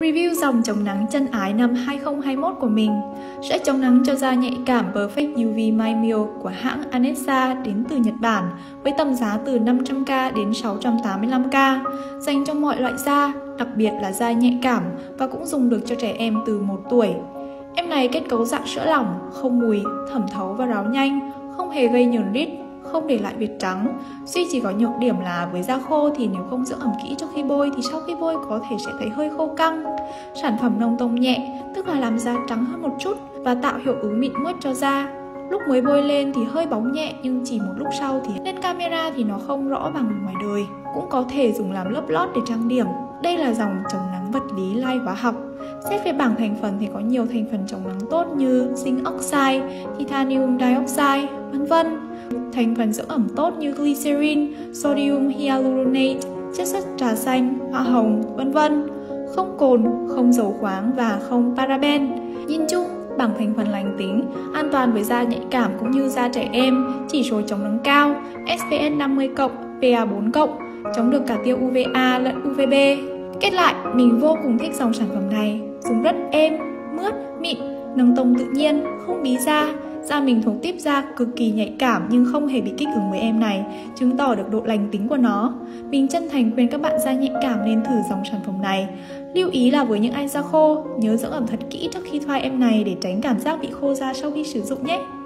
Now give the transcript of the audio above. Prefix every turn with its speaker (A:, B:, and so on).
A: Review dòng chống nắng chân ái năm 2021 của mình. Sẽ chống nắng cho da nhạy cảm Perfect UV My Meal của hãng Anessa đến từ Nhật Bản với tầm giá từ 500k đến 685k, dành cho mọi loại da, đặc biệt là da nhạy cảm và cũng dùng được cho trẻ em từ 1 tuổi. Em này kết cấu dạng sữa lỏng, không mùi, thẩm thấu và ráo nhanh, không hề gây nhờn rít, không để lại vệt trắng. Duy chỉ có nhược điểm là với da khô thì nếu không dưỡng ẩm kỹ trước khi bôi thì sau khi bôi có thể sẽ thấy hơi khô căng. Sản phẩm nông tông nhẹ, tức là làm da trắng hơn một chút và tạo hiệu ứng mịn mướt cho da. Lúc mới bôi lên thì hơi bóng nhẹ nhưng chỉ một lúc sau thì lên camera thì nó không rõ bằng ngoài đời. Cũng có thể dùng làm lớp lót để trang điểm. Đây là dòng chống nắng vật lý light hóa học. Xét về bảng thành phần thì có nhiều thành phần chống nắng tốt như zinc oxide, titanium dioxide, v.v. Thành phần dưỡng ẩm tốt như glycerin, sodium hyaluronate, chiết xuất trà xanh, hoa hồng, v.v. Không cồn, không dầu khoáng và không paraben. Nhìn chung, bảng thành phần lành tính, an toàn với da nhạy cảm cũng như da trẻ em, chỉ số chống nắng cao, SPF 50+, PA4+, chống được cả tia UVA lẫn UVB. Kết lại, mình vô cùng thích dòng sản phẩm này, dùng rất êm, mướt, mịn, nâng tông tự nhiên, không bí da. Da mình thuộc tiếp da cực kỳ nhạy cảm nhưng không hề bị kích ứng với em này, chứng tỏ được độ lành tính của nó. Mình chân thành khuyên các bạn da nhạy cảm nên thử dòng sản phẩm này. Lưu ý là với những ai da khô, nhớ dưỡng ẩm thật kỹ trước khi thoa em này để tránh cảm giác bị khô da sau khi sử dụng nhé.